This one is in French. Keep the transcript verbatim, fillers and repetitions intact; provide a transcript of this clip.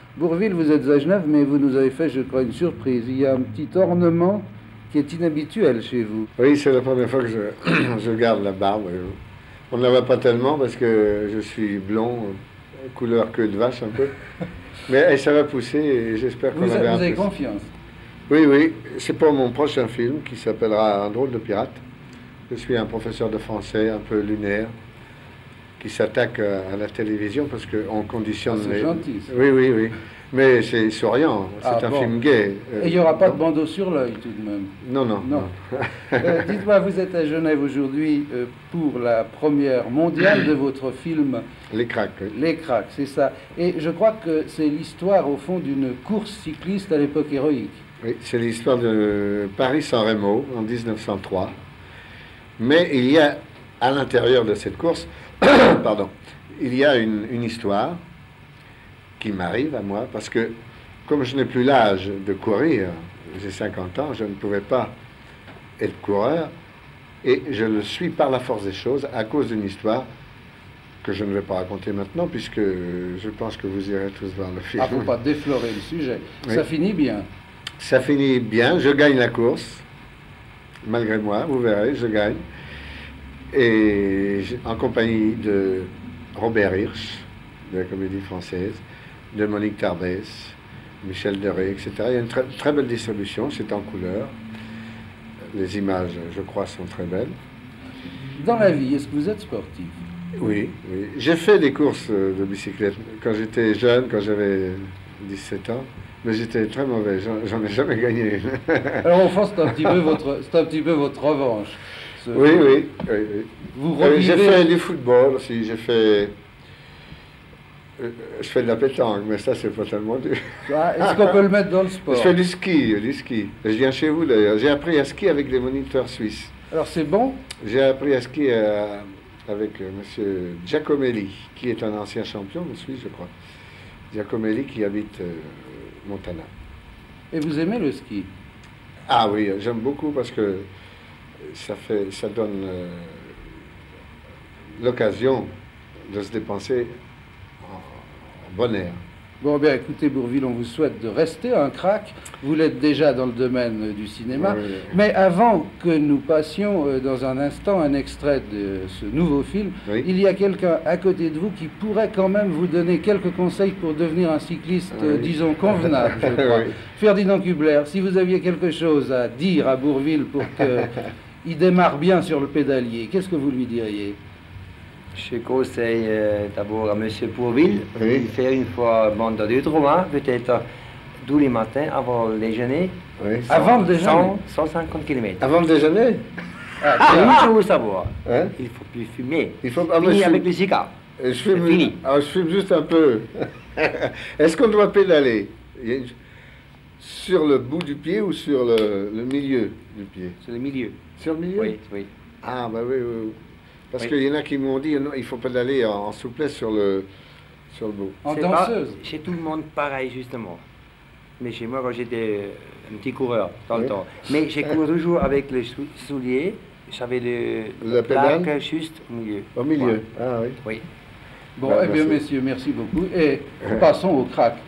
Bourvil, vous êtes à Genève, mais vous nous avez fait, je crois, une surprise. Il y a un petit ornement qui est inhabituel chez vous. Oui, c'est la première fois que je, je garde la barbe. On ne la voit pas tellement parce que je suis blond, couleur queue de vache un peu. Mais ça va pousser et j'espère qu'on Vous, va a- vous avez confiance. Oui, oui, c'est pour mon prochain film qui s'appellera Un drôle de pirate. Je suis un professeur de français un peu lunaire qui s'attaque à la télévision parce qu'on conditionne... Ah, c'est les... gentil, ça. Oui, oui, oui. Mais c'est souriant, c'est Ah, un bon. film gai. Euh, Et il n'y aura pas non. de bandeau sur l'œil tout de même. Non, non. Non. non. Euh, Dites-moi, vous êtes à Genève aujourd'hui euh, pour la première mondiale de votre film Les craques, oui. Les Cracks, c'est ça. Et je crois que c'est l'histoire, au fond, d'une course cycliste à l'époque héroïque. Oui, c'est l'histoire de Paris-San Remo en mille neuf cent trois. Mais il y a, à l'intérieur de cette course, pardon, il y a une, une histoire qui m'arrive à moi, parce que comme je n'ai plus l'âge de courir, j'ai cinquante ans, je ne pouvais pas être coureur, et je le suis par la force des choses à cause d'une histoire que je ne vais pas raconter maintenant, puisque je pense que vous irez tous voir le film. Ah, faut pas déflorer le sujet. Oui. Ça finit bien. Ça finit bien, je gagne la course, malgré moi, vous verrez, je gagne. Et en compagnie de Robert Hirsch, de la Comédie Française, de Monique Tarbès, Michel Deré, et cetera. Il y a une très, très belle distribution, c'est en couleur. Les images, je crois, sont très belles. Dans la vie, est-ce que vous êtes sportif? Oui, oui. J'ai fait des courses de bicyclette quand j'étais jeune, quand j'avais dix-sept ans. Mais j'étais très mauvais, j'en j'en ai jamais gagné. Alors au fond, c'est un petit peu votre, c'est un petit peu votre revanche. Ce- Oui, oui, oui, oui. Vous Euh, revivez... j'ai fait du football aussi, j'ai fait... euh, Je fais de la pétanque, mais ça, c'est pas tellement dur. Ah, est-ce qu'on peut le mettre dans le sport? Je fais du ski, du ski. Je viens chez vous, d'ailleurs. J'ai appris à skier avec des moniteurs suisses. Alors c'est bon? J'ai appris à skier euh, avec euh, monsieur Giacomelli, qui est un ancien champion de Suisse, je crois. Giacomelli qui habite euh, Montana. Et vous aimez le ski? Ah oui, j'aime beaucoup parce que ça fait, ça donne euh, l'occasion de se dépenser en, en bon air. Bon, bien, écoutez, Bourvil, on vous souhaite de rester un crack. Vous l'êtes déjà dans le domaine euh, du cinéma. Oui, oui. Mais avant que nous passions euh, dans un instant un extrait de ce nouveau film, Oui. il y a quelqu'un à côté de vous qui pourrait quand même vous donner quelques conseils pour devenir un cycliste, euh, Oui. disons, convenable, je crois. Oui. Ferdinand Kubler, si vous aviez quelque chose à dire à Bourvil pour qu'il démarre bien sur le pédalier, qu'est-ce que vous lui diriez? Je conseille euh, d'abord à M. Bourvil Oui. de faire une fois bande de Roma, peut-être euh, tous les matins avant le déjeuner. Oui. Avant le déjeuner? cent, cent cinquante kilomètres. Avant le déjeuner, Ah, C'est une chose à savoir. hein? Il ne faut plus fumer. Il faut ah, moi, Fini je, avec fume, le cigare. je, fume, C'est fini. ah, je fume juste un peu. Est-ce qu'on doit pédaler? Il y a une- sur le bout du pied ou sur le, le milieu du pied? C'est le milieu. Sur le milieu? Oui, oui. Ah, bah oui, oui, oui. Parce Oui. qu'il y en a qui m'ont dit, non, il faut pédaler en, en souplesse sur le, sur le bout. en C'est pas danseuse? chez tout le monde pareil, justement. Mais chez moi, quand j'étais un petit coureur, dans le Oui. temps. Mais j'ai couru toujours avec le sou- soulier. J'avais le, La pédale? plaque juste au milieu. Au milieu? Voilà. Ah oui. Oui. Bon, Bah, eh bien, merci. messieurs, merci beaucoup. Et passons au crack.